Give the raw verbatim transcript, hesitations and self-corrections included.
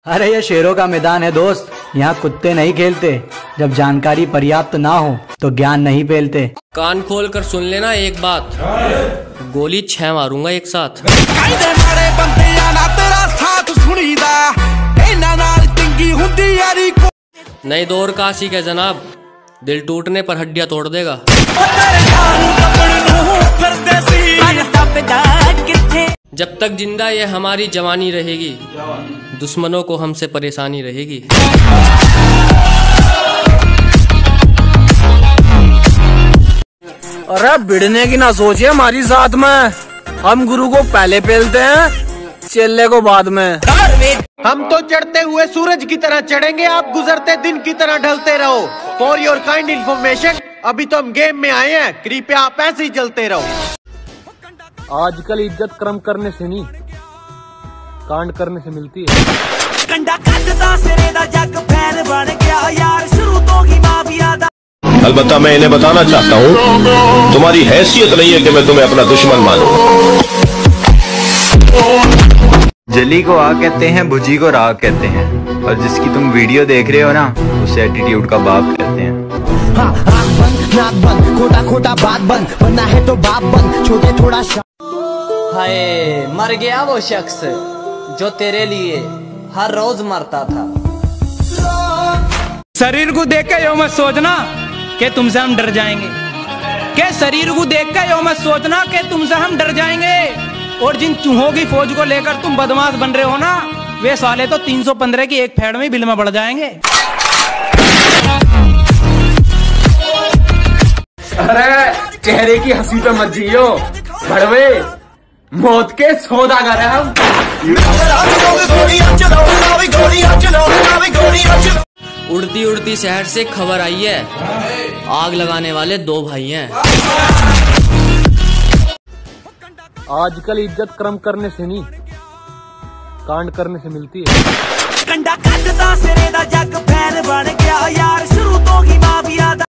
अरे ये शेरों का मैदान है दोस्त, यहाँ कुत्ते नहीं खेलते। जब जानकारी पर्याप्त ना हो तो ज्ञान नहीं फैलते। कान खोल कर सुन लेना एक बात, गोली छह मारूंगा एक साथ। नहीं दौर काशी के जनाब, दिल टूटने पर हड्डियां तोड़ देगा। जब तक जिंदा ये हमारी जवानी रहेगी, दुश्मनों को हमसे परेशानी रहेगी। अरे भिड़ने की ना सोचिए हमारी साथ में, हम गुरु को पहले पेलते हैं, चेले को बाद में। हम तो चढ़ते हुए सूरज की तरह चढ़ेंगे, आप गुजरते दिन की तरह ढलते रहो। फॉर योर काइंड इन्फॉर्मेशन, अभी तो हम गेम में आए हैं, कृपया आप ऐसे ही चलते रहो। आजकल इज्जत कर्म करने से नहीं, कांड करने से मिलती है। अलबत्ता मैं इन्हें बताना चाहता हूँ, तुम्हारी हैसियत नहीं है कि मैं तुम्हें अपना दुश्मन मानूं। जली को आग कहते हैं, भुजी को राग कहते हैं, और जिसकी तुम वीडियो देख रहे हो ना, उसे एटीट्यूड का बाप कहते हैं। हाँ, आँख बंद, नाक बंद, खोटा खोटा बात बंद, बनना है तो बाप बंद, छोटे थोड़ा। हाय मर गया वो शख्स जो तेरे लिए हर रोज मरता था। शरीर को देख के यो मत सोचना कि तुमसे हम डर जाएंगे, के शरीर को देख के यो मत सोचना कि तुमसे हम डर जाएंगे। और जिन चूहों की फौज को लेकर तुम बदमाश बन रहे हो ना, वे साले तो तीन सौ पंद्रह की एक फेड़ में बिल में बढ़ जाएंगे। अरे चेहरे की हंसी पे मत जियो भड़वे, मौत के सौदागर हैं हम। उड़ती उड़ती शहर से खबर आई है, आग लगाने वाले दो भाई हैं। आजकल इज्जत कर्म करने से नहीं, कांड करने से मिलती है।